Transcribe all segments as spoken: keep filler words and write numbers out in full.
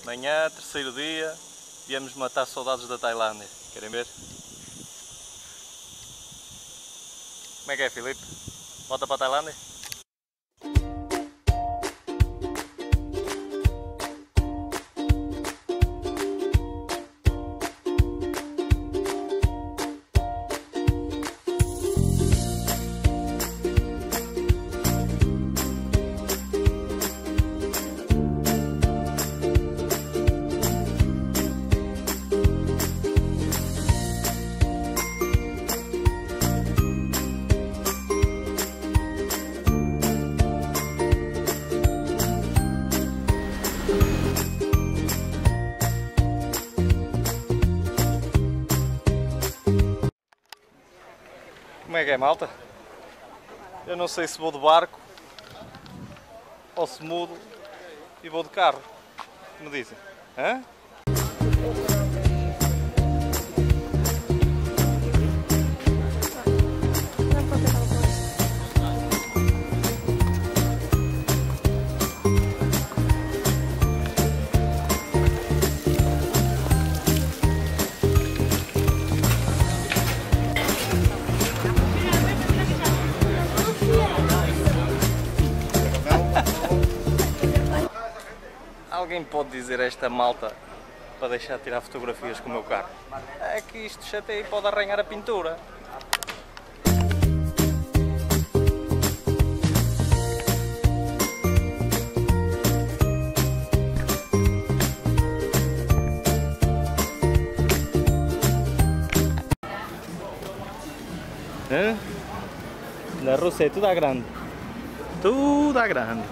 Manhã, terceiro dia, viemos matar saudades da Tailândia. Querem ver? Como é que é, Filipe? Volta para a Tailândia? Como é que é, malta? Eu não sei se vou de barco ou se mudo e vou de carro. Como dizem? Hã? Alguém pode dizer a esta malta para deixar de tirar fotografias com o meu carro? É que isto chateia e pode arranhar a pintura. Hã? Na Rússia é tudo à grande. Tudo à grande.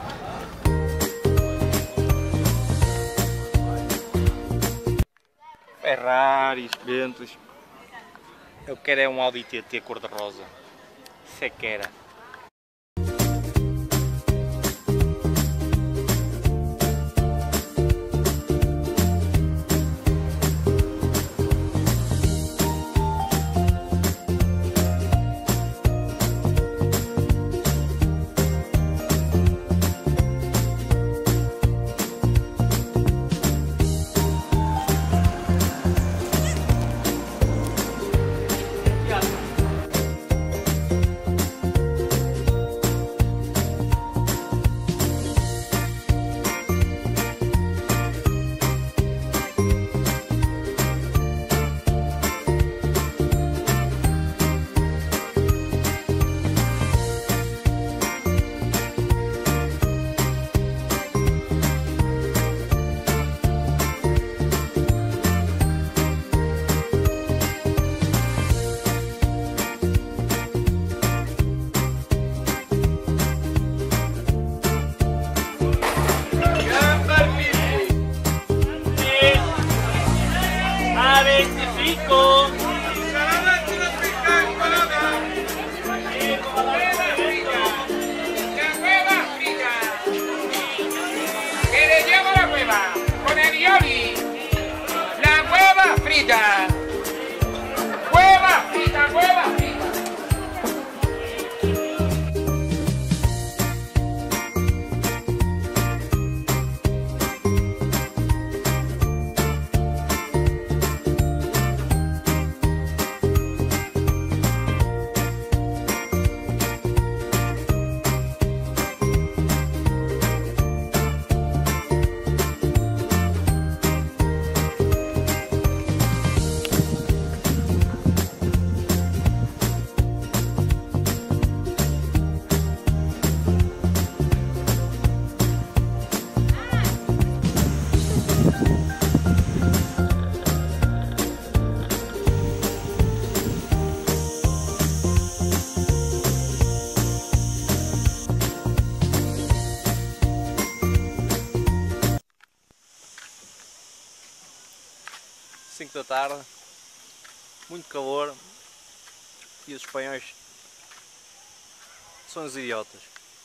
Ferraris, Bentleys. Eu quero é um Audi T T cor-de-rosa. Isso é que era. Hueva frita, hueva frita. cinco da tarde, muito calor e os espanhóis são os idiotas.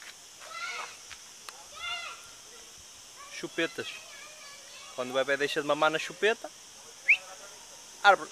Chupetas. Quando o bebê deixa de mamar na chupeta, árvore.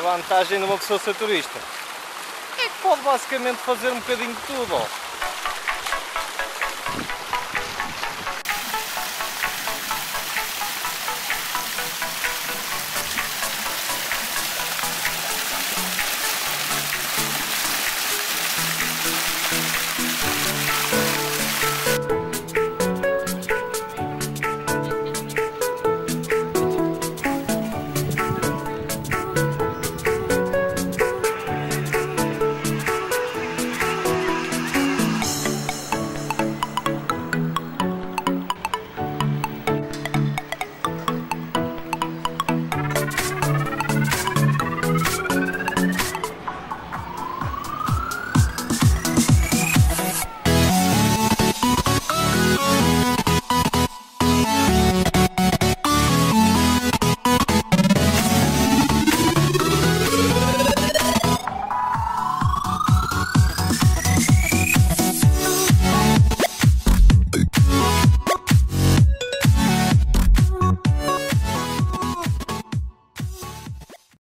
A vantagem de uma pessoa ser turista é que pode basicamente fazer um bocadinho de tudo. Ó.